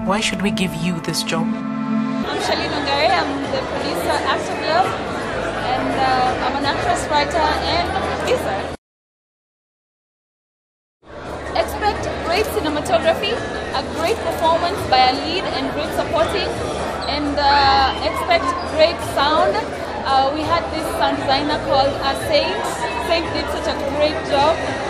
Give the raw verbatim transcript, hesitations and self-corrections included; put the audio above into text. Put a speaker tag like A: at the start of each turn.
A: Why should we give you this job?
B: I'm Shalini Ongare. I'm the producer, Active Love, and uh, I'm an actress, writer, and producer. Expect great cinematography, a great performance by a lead and great supporting, and uh, expect great sound. Uh, we had this sound designer called uh, Saint. Saint did such a great job.